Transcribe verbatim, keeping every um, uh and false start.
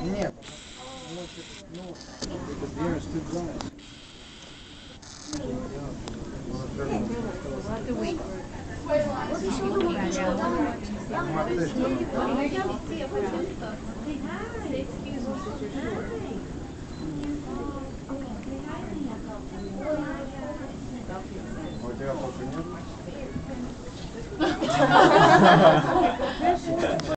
Нет. Значит, ну, это две штуки зоны. У тебя папы нет?